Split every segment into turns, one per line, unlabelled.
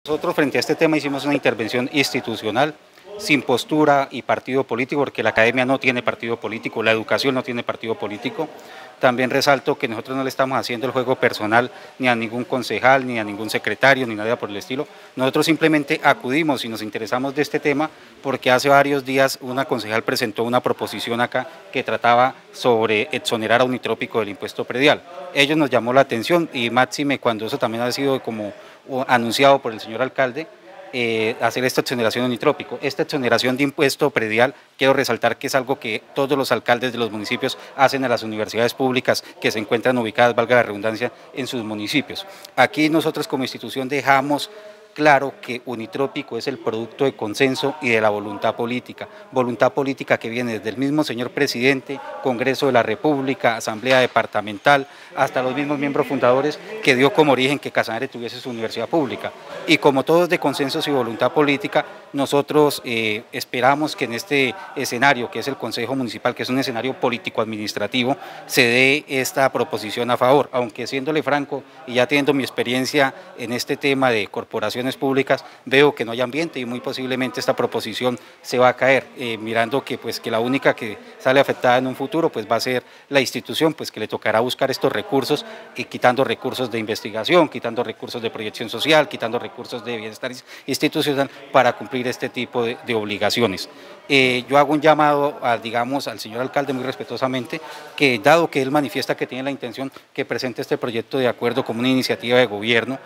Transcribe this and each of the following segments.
Nosotros frente a este tema hicimos una intervención institucional, sin postura y partido político, porque la academia no tiene partido político, la educación no tiene partido político. También resalto que nosotros no le estamos haciendo el juego personal ni a ningún concejal, ni a ningún secretario, ni nada por el estilo. Nosotros simplemente acudimos y nos interesamos de este tema porque hace varios días una concejal presentó una proposición acá que trataba sobre exonerar a Unitrópico del impuesto predial. Ellos nos llamó la atención y máxime cuando eso también ha sido como anunciado por el señor alcalde, hacer esta exoneración unitrópico. Esta exoneración de impuesto predial, quiero resaltar que es algo que todos los alcaldes de los municipios hacen a las universidades públicas que se encuentran ubicadas, valga la redundancia, en sus municipios. Aquí nosotros como institución dejamos claro que Unitrópico es el producto de consenso y de la voluntad política que viene desde el mismo señor presidente, Congreso de la República, Asamblea Departamental, hasta los mismos miembros fundadores que dio como origen que Casanare tuviese su universidad pública. Y como todo es de consenso y voluntad política, nosotros esperamos que en este escenario, que es el Consejo Municipal, que es un escenario político-administrativo, se dé esta proposición a favor, aunque siéndole franco y ya teniendo mi experiencia en este tema de corporaciones públicas, veo que no hay ambiente y muy posiblemente esta proposición se va a caer, mirando que la única que sale afectada en un futuro pues va a ser la institución, pues que le tocará buscar estos recursos y quitando recursos de investigación, quitando recursos de proyección social, quitando recursos de bienestar institucional para cumplir este tipo de obligaciones. Yo hago un llamado al señor alcalde muy respetuosamente, que dado que él manifiesta que tiene la intención que presente este proyecto de acuerdo como una iniciativa de gobierno,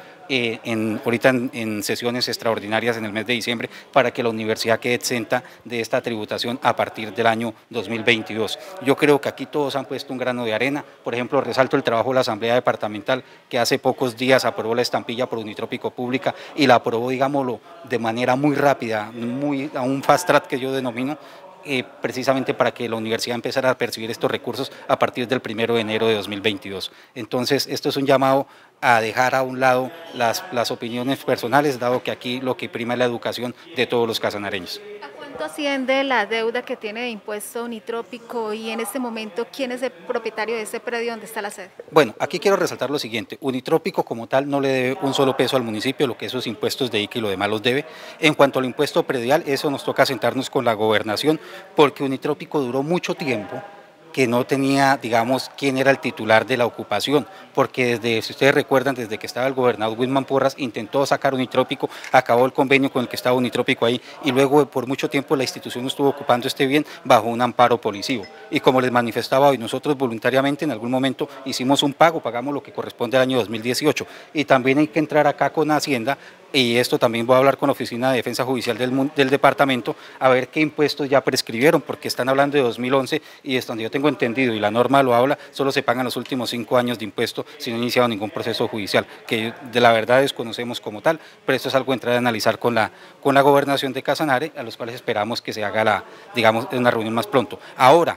ahorita en sesiones extraordinarias en el mes de diciembre, para que la universidad quede exenta de esta tributación a partir del año 2022. Yo creo que aquí todos han puesto un grano de arena. Por ejemplo, resalto el trabajo de la Asamblea Departamental, que hace pocos días aprobó la estampilla por Unitrópico Pública y la aprobó, digámoslo, de manera muy rápida, a un fast track que yo denomino, precisamente para que la universidad empezara a percibir estos recursos a partir del 1 de enero de 2022. Entonces, esto es un llamado a dejar a un lado las opiniones personales, dado que aquí lo que prima es la educación de todos los casanareños.
¿A cuánto asciende la deuda que tiene de impuesto Unitrópico y en este momento quién es el propietario de ese predio donde está la sede?
Bueno, aquí quiero resaltar lo siguiente: Unitrópico como tal no le debe un solo peso al municipio, lo que esos impuestos de ICA y lo demás los debe. En cuanto al impuesto predial, eso nos toca sentarnos con la gobernación, porque Unitrópico duró mucho tiempo que no tenía, digamos, quién era el titular de la ocupación, porque si ustedes recuerdan, desde que estaba el gobernador Wilman Porras, intentó sacar Unitrópico, acabó el convenio con el que estaba Unitrópico ahí, y luego por mucho tiempo la institución estuvo ocupando este bien bajo un amparo policivo. Y como les manifestaba hoy, nosotros voluntariamente en algún momento hicimos un pago, pagamos lo que corresponde al año 2018, y también hay que entrar acá con Hacienda, y esto también voy a hablar con la Oficina de Defensa Judicial del departamento, a ver qué impuestos ya prescribieron, porque están hablando de 2011 y es donde yo tengo entendido, y la norma lo habla, solo se pagan los últimos 5 años de impuesto si no ha iniciado ningún proceso judicial, que de la verdad desconocemos como tal, pero esto es algo entrar a analizar con la gobernación de Casanare, a los cuales esperamos que se haga digamos, una reunión más pronto. Ahora,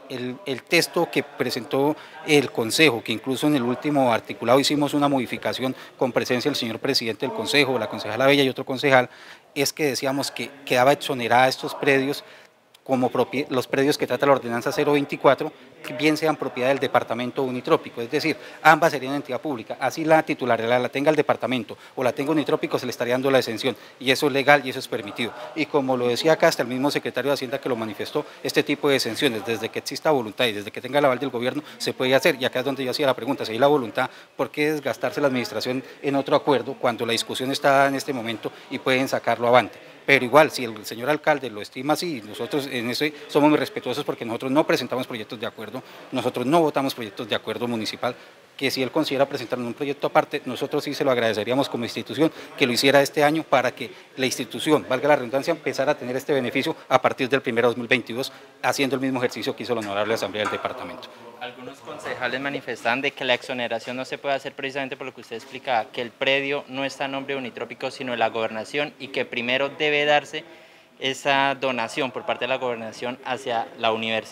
el texto que presentó el Consejo, que incluso en el último articulado hicimos una modificación con presencia del señor presidente del Consejo, la concejala Bella y otro concejal, es que decíamos que quedaba exonerada estos predios como los predios que trata la ordenanza 024, que bien sean propiedad del departamento Unitrópico, es decir, ambas serían entidad pública, así la titularidad la tenga el departamento o la tenga Unitrópico, se le estaría dando la exención, y eso es legal y eso es permitido. Y como lo decía acá hasta el mismo secretario de Hacienda que lo manifestó, este tipo de exenciones, desde que exista voluntad y desde que tenga el aval del gobierno, se puede hacer, y acá es donde yo hacía la pregunta: si hay la voluntad, ¿por qué desgastarse la administración en otro acuerdo cuando la discusión está dada en este momento y pueden sacarlo avante? Pero igual, si el señor alcalde lo estima así, nosotros en eso somos muy respetuosos, porque nosotros no presentamos proyectos de acuerdo, nosotros no votamos proyectos de acuerdo municipal, que si él considera presentar un proyecto aparte, nosotros sí se lo agradeceríamos como institución que lo hiciera este año, para que la institución, valga la redundancia, empezara a tener este beneficio a partir del 1 de 2022, haciendo el mismo ejercicio que hizo la honorable Asamblea del Departamento.
Algunos concejales manifestan de que la exoneración no se puede hacer precisamente por lo que usted explica, que el predio no está a nombre de Unitrópico sino de la gobernación, y que primero debe darse esa donación por parte de la gobernación hacia la universidad.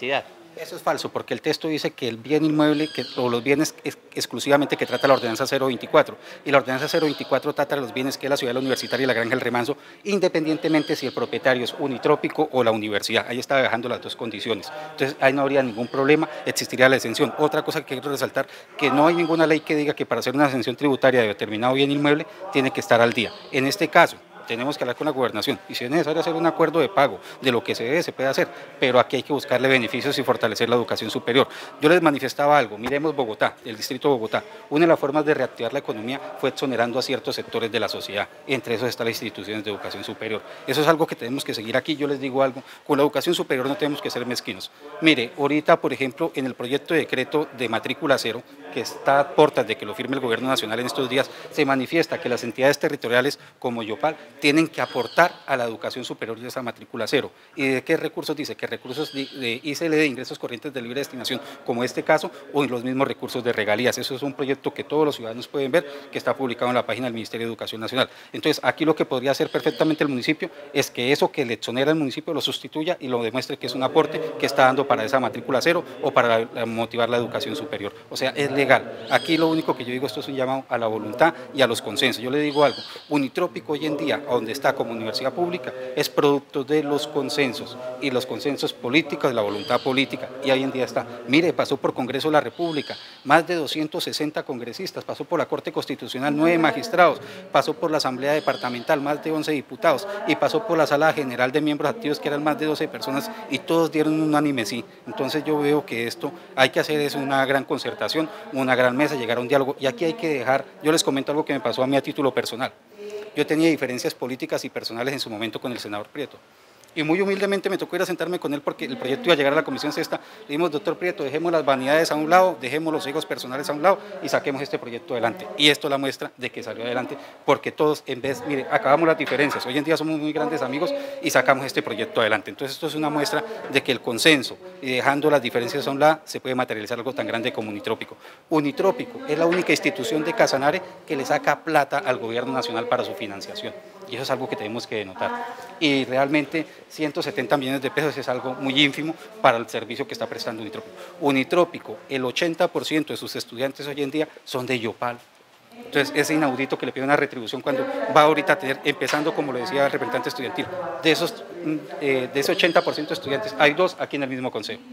Eso es falso, porque el texto dice que el bien inmueble o los bienes exclusivamente que trata la ordenanza 024, y la ordenanza 024 trata de los bienes que es la ciudad universitaria y la granja del Remanso, independientemente si el propietario es Unitrópico o la universidad. Ahí está dejando las dos condiciones. Entonces ahí no habría ningún problema, existiría la exención. Otra cosa que quiero resaltar, que no hay ninguna ley que diga que para hacer una exención tributaria de determinado bien inmueble tiene que estar al día. En este caso, tenemos que hablar con la gobernación y si es necesario hacer un acuerdo de pago de lo que se debe, se puede hacer, pero aquí hay que buscarle beneficios y fortalecer la educación superior. Yo les manifestaba algo, miremos Bogotá, el distrito de Bogotá, una de las formas de reactivar la economía fue exonerando a ciertos sectores de la sociedad, entre esos están las instituciones de educación superior. Eso es algo que tenemos que seguir aquí. Yo les digo algo, con la educación superior no tenemos que ser mezquinos. Mire, ahorita por ejemplo en el proyecto de decreto de matrícula cero, que está a puertas de que lo firme el gobierno nacional en estos días, se manifiesta que las entidades territoriales como Yopal tienen que aportar a la educación superior de esa matrícula cero. ¿Y de qué recursos dice? Que recursos de ICL, de ingresos corrientes de libre destinación, como este caso, o los mismos recursos de regalías. Eso es un proyecto que todos los ciudadanos pueden ver, que está publicado en la página del Ministerio de Educación Nacional. Entonces, aquí lo que podría hacer perfectamente el municipio es que eso que le exonera al municipio lo sustituya y lo demuestre que es un aporte que está dando para esa matrícula cero o para motivar la educación superior. O sea, es legal. Aquí lo único que yo digo, esto es un llamado a la voluntad y a los consensos. Yo le digo algo, Unitrópico hoy en día, donde está como universidad pública, es producto de los consensos y los consensos políticos, de la voluntad política, y hoy en día está. Mire, pasó por Congreso de la República, más de 260 congresistas, pasó por la Corte Constitucional 9 magistrados, pasó por la Asamblea Departamental, más de 11 diputados, y pasó por la Sala General de Miembros Activos, que eran más de 12 personas, y todos dieron un unánime sí. Entonces yo veo que esto hay que hacer es una gran concertación, una gran mesa, llegar a un diálogo, y aquí hay que dejar, yo les comento algo que me pasó a mí a título personal. Yo tenía diferencias políticas y personales en su momento con el senador Prieto. Y muy humildemente me tocó ir a sentarme con él porque el proyecto iba a llegar a la Comisión Sexta. Le dijimos, doctor Prieto, dejemos las vanidades a un lado, dejemos los egos personales a un lado y saquemos este proyecto adelante. Y esto es la muestra de que salió adelante, porque todos en vez, mire, acabamos las diferencias. Hoy en día somos muy grandes amigos y sacamos este proyecto adelante. Entonces esto es una muestra de que el consenso y dejando las diferencias a un lado se puede materializar algo tan grande como Unitrópico. Unitrópico es la única institución de Casanare que le saca plata al gobierno nacional para su financiación. Y eso es algo que tenemos que denotar. Y realmente 170 millones de pesos es algo muy ínfimo para el servicio que está prestando Unitrópico. Unitrópico, el 80% de sus estudiantes hoy en día son de Yopal. Entonces es inaudito que le pida una retribución cuando va ahorita a tener, empezando como le decía el representante estudiantil, de ese 80% de estudiantes, hay 2 aquí en el mismo consejo.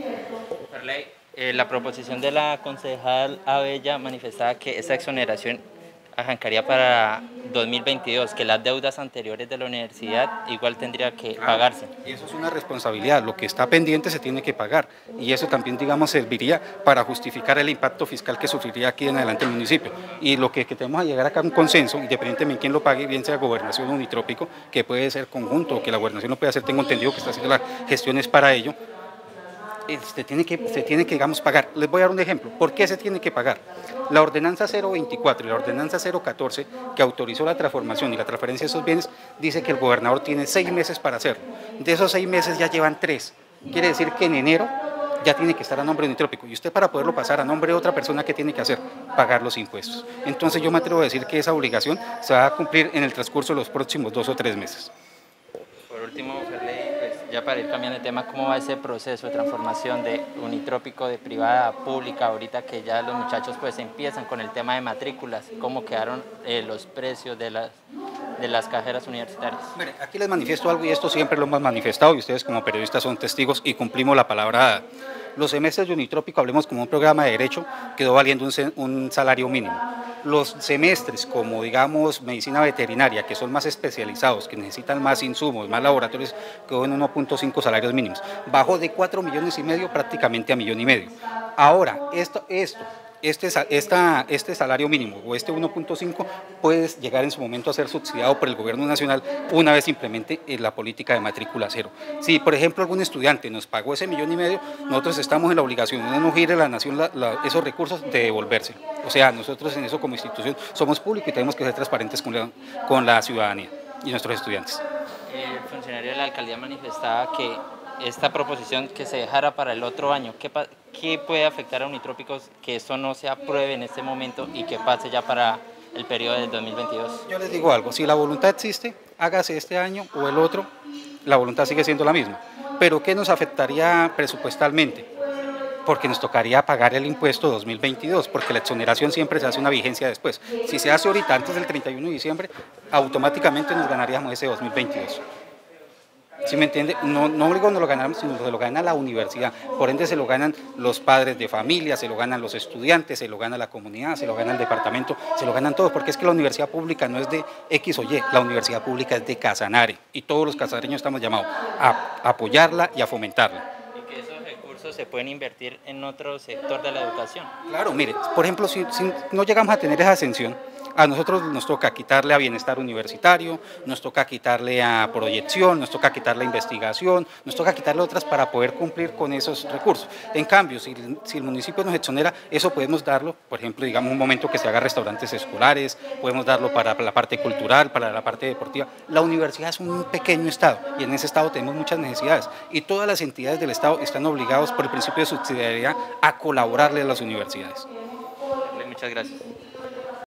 La proposición de la concejal Abella manifestaba que esa exoneración arrancaría para 2022, que las deudas anteriores de la universidad igual tendría que pagarse.
Y eso es una responsabilidad, lo que está pendiente se tiene que pagar y eso también, digamos, serviría para justificar el impacto fiscal que sufriría aquí en adelante el municipio. Y lo que tenemos a llegar acá a un consenso, independientemente de quién lo pague, bien sea Gobernación o Unitrópico, que puede ser conjunto o que la Gobernación lo puede hacer, tengo entendido que está haciendo las gestiones para ello, se tiene que, digamos, pagar. Les voy a dar un ejemplo. ¿Por qué se tiene que pagar? La ordenanza 024 y la ordenanza 014, que autorizó la transformación y la transferencia de esos bienes, dice que el gobernador tiene 6 meses para hacerlo. De esos 6 meses ya llevan 3. Quiere decir que en enero ya tiene que estar a nombre de Unitrópico. Y usted, para poderlo pasar a nombre de otra persona, ¿qué tiene que hacer? Pagar los impuestos. Entonces yo me atrevo a decir que esa obligación se va a cumplir en el transcurso de los próximos 2 o 3 meses.
Por último, Ferley, pues ya para ir cambiando de tema, ¿cómo va ese proceso de transformación de Unitrópico de privada a pública ahorita que ya los muchachos pues empiezan con el tema de matrículas? ¿Cómo quedaron los precios de las cajeras universitarias?
Mire, aquí les manifiesto algo y esto siempre lo hemos manifestado y ustedes como periodistas son testigos y cumplimos la palabra dada. Los semestres de Unitrópico, hablemos como un programa de derecho, quedó valiendo un salario mínimo. Los semestres como, digamos, medicina veterinaria, que son más especializados, que necesitan más insumos, más laboratorios, quedó en 1.5 salarios mínimos. Bajó de 4,5 millones prácticamente a 1,5 millones. Ahora, este salario mínimo o este 1.5 puede llegar en su momento a ser subsidiado por el gobierno nacional una vez implemente la política de matrícula cero. Si, por ejemplo, algún estudiante nos pagó ese 1,5 millones, nosotros estamos en la obligación de no gire a la nación esos recursos de devolvérselo. O sea, nosotros en eso como institución somos públicos y tenemos que ser transparentes con la ciudadanía y nuestros estudiantes.
El funcionario de la alcaldía manifestaba que esta proposición que se dejara para el otro año, ¿qué puede afectar a Unitrópicos que eso no se apruebe en este momento y que pase ya para el periodo del 2022?
Yo les digo algo, si la voluntad existe, hágase este año o el otro, la voluntad sigue siendo la misma. pero ¿qué nos afectaría presupuestalmente? Porque nos tocaría pagar el impuesto 2022, porque la exoneración siempre se hace una vigencia después. Si se hace ahorita antes del 31 de diciembre, automáticamente nos ganaríamos ese 2022. ¿Sí me entiende? No digo no lo ganamos, sino se lo gana la universidad, por ende se lo ganan los padres de familia, se lo ganan los estudiantes, se lo gana la comunidad, se lo gana el departamento, se lo ganan todos, porque es que la universidad pública no es de X o Y, la universidad pública es de Casanare, y todos los casareños estamos llamados a apoyarla y a fomentarla.
Y que esos recursos se pueden invertir en otro sector de la educación.
Claro, mire, por ejemplo, si no llegamos a tener esa ascensión, a nosotros nos toca quitarle a bienestar universitario, nos toca quitarle a proyección, nos toca quitarle a investigación, nos toca quitarle otras para poder cumplir con esos recursos. En cambio, si el municipio nos exonera, eso podemos darlo, por ejemplo, digamos un momento que se haga restaurantes escolares, podemos darlo para la parte cultural, para la parte deportiva. La universidad es un pequeño estado y en ese estado tenemos muchas necesidades y todas las entidades del estado están obligadas por el principio de subsidiariedad a colaborarle a las universidades.
Muchas gracias.